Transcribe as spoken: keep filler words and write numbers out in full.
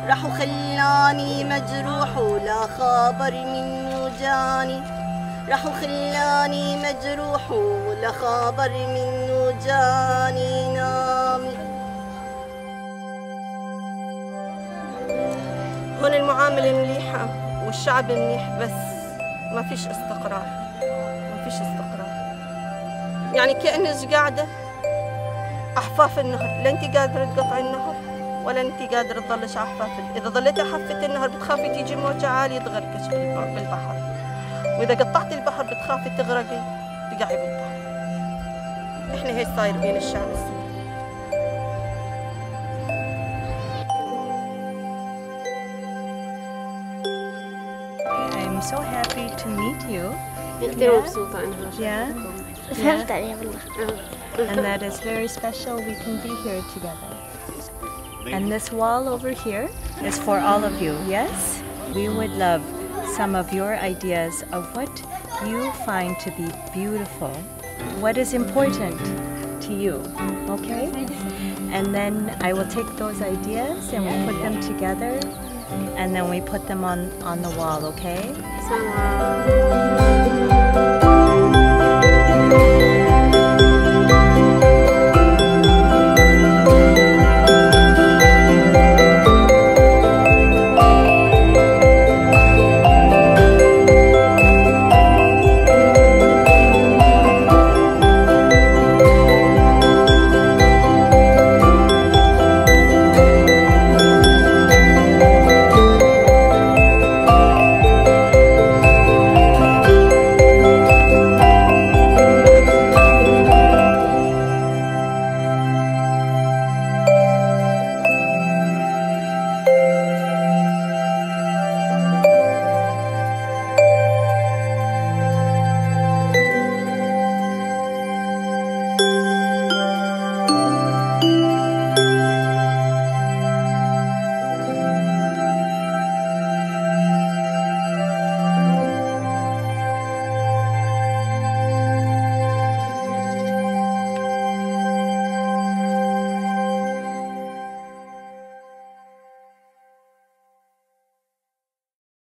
راح وخلاني مجروح ولا خبر منه جاني، راح وخلاني مجروح ولا خبر منه جاني نامي. هون المعاملة مليحة والشعب منيح، بس ما فيش استقرار، ما فيش استقرار. يعني كأنك قاعدة أحفاف النهر، لا أنت قادرة تقطعي النهر ولا أنت قادرة تضلش على أحفاف. إذا ضليتي حافة النهر بتخافي تيجي موجة عالية تغرقك بالبحر، وإذا قطعتي البحر بتخافي تغرقي تقعي بالبحر. إحنا هيك صاير بين الشعب السوري. I'm so happy to meet you. كثير مبسوطة أنا. Yeah. Yeah. And that is very special. We can be here together. And this wall over here is for all of you. Yes, we would love some of your ideas of what you find to be beautiful, what is important to you, okay? And then I will take those ideas and we put them together and then we put them on, on the wall, okay?